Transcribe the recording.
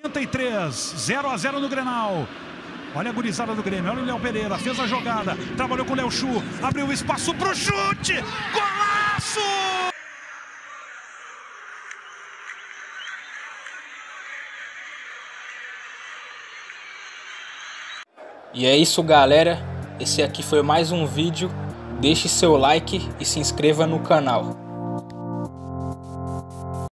83, 0 a 0 no Grenal. Olha a gurizada do Grêmio, olha o Léo Pereira, fez a jogada, trabalhou com o Léo Chu, abriu espaço pro chute, golaço! E é isso, galera, esse aqui foi mais um vídeo, deixe seu like e se inscreva no canal.